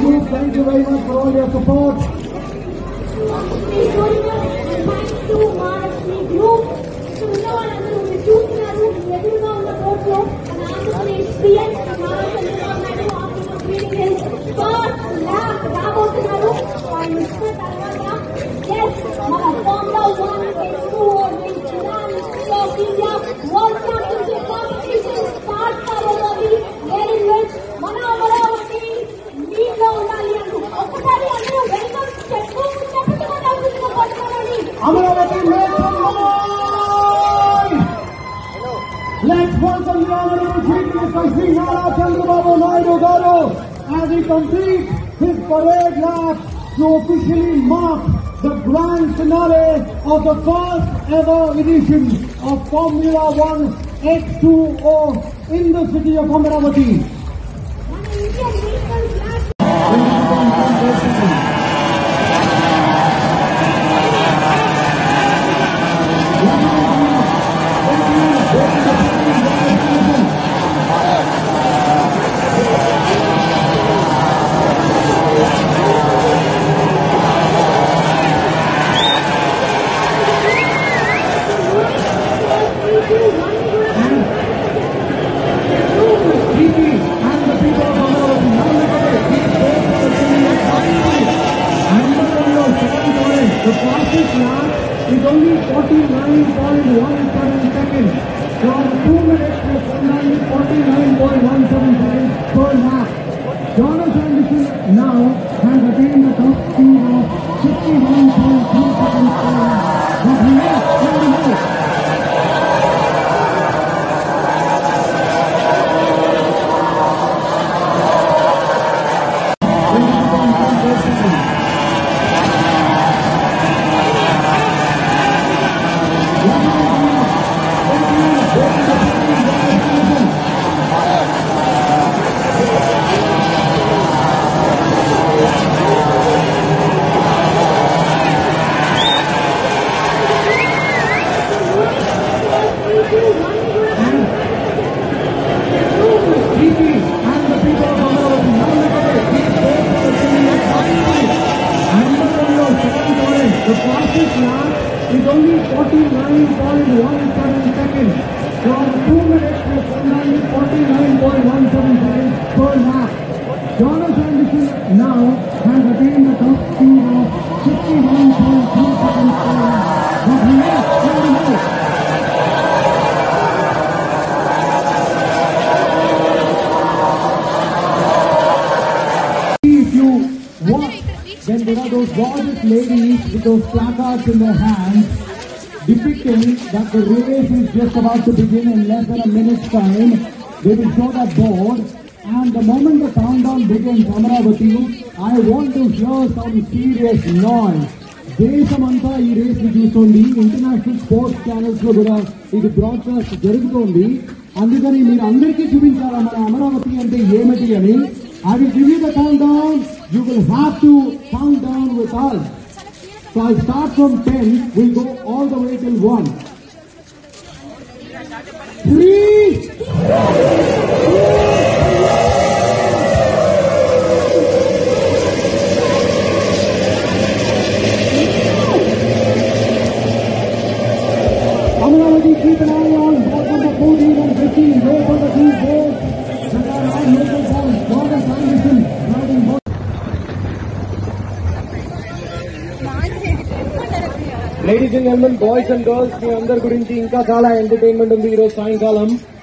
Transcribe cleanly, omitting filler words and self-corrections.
group, thank you very much for all your support. Amravati, make some noise! Let's welcome the honorable Chief Minister Sri Nara Chandrababu Naidu Garu as he completes his parade lap to officially mark the grand finale of the first ever edition of Formula One X2O in the city of Amravati. The fastest lap is only 49.17 seconds. From 2 minutes to 49.17 seconds per lap. Jonas Anderson now has attained the top speed of 51.3 seconds per lap. But he is very good. The fastest lap is only 49.17 seconds. From 2 minutes to 49.17 seconds per lap. Jonas Anderson now has attained the top speed of 51.3 seconds per lap. But he is very good. If you watch, then there are those gorgeous ladies with those placards in their hands depicting that the race is just about to begin in less than a minute's time. They will show that board, and the moment the countdown begins, Amravati, I want to hear some serious noise. దేశమంతా ఈ race ని చూస్తోంది. International sports channels లో కూడా ఇది broadcast జరుగుతోంది. అందుకని మీరు అందరికీ చూపించాలా మన అమరావతి అంటే ఏమిటి అని. I will give you the countdown. You will have to count down with us. So I'll start from 10. We'll go all the way till 1. 3. Amravati, keep an eye on board number 14 and 15. Wait for the team board. There are our local boys. Jonas Anderson riding board. Ladies and gentlemen, boys and girls, మీ అందరి గురించి ఇంకా చాలా entertainment ఉంది ఈరోజు సాయంకాలం.